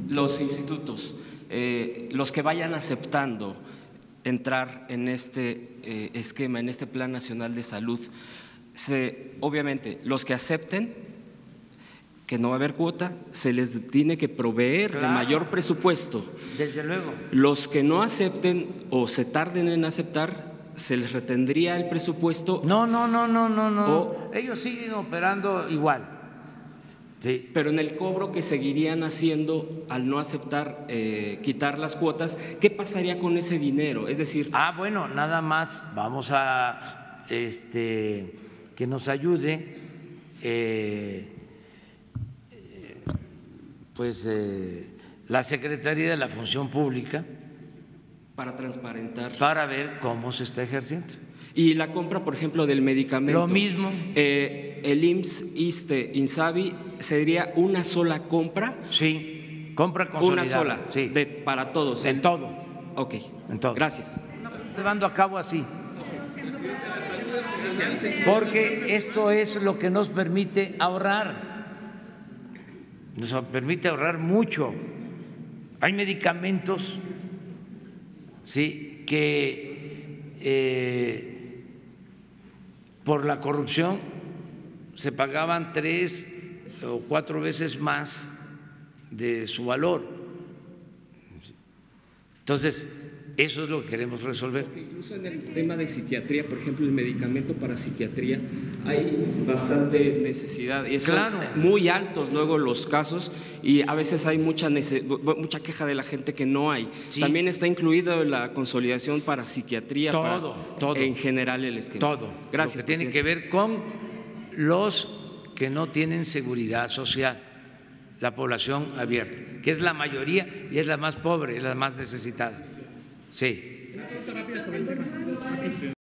Los institutos, los que vayan aceptando entrar en este esquema, en este Plan Nacional de Salud, obviamente los que acepten que no va a haber cuota, se les tiene que proveer de mayor presupuesto. Desde luego. Los que no acepten o se tarden en aceptar, se les retendría el presupuesto. No. Ellos siguen operando igual. Sí. Pero en el cobro que seguirían haciendo al no aceptar quitar las cuotas, ¿qué pasaría con ese dinero? Es decir… bueno, nada más vamos a que nos ayude la Secretaría de la Función Pública para transparentar, para ver cómo se está ejerciendo. Y la compra, por ejemplo, del medicamento. Lo mismo. El IMSS, ISSSTE, INSABI, ¿sería una sola compra? Sí, compra consolidada. Una sola, sí. Para todos. En todo. Ok, en todo. Gracias. Llevando a cabo así. Porque esto es lo que nos permite ahorrar. Nos permite ahorrar mucho. Hay medicamentos, sí, que por la corrupción se pagaban 3 o 4 veces más de su valor. Entonces, eso es lo que queremos resolver. Porque incluso en el tema de psiquiatría, por ejemplo, el medicamento para psiquiatría, hay bastante necesidad y son muy altos luego los casos y a veces hay mucha queja de la gente que no hay. Sí. También está incluido la consolidación para psiquiatría, todo. En general el esquema. Todo. Gracias. Lo que tiene que ver con los que no tienen seguridad social, la población abierta, que es la mayoría y es la más pobre, la más necesitada. Sí.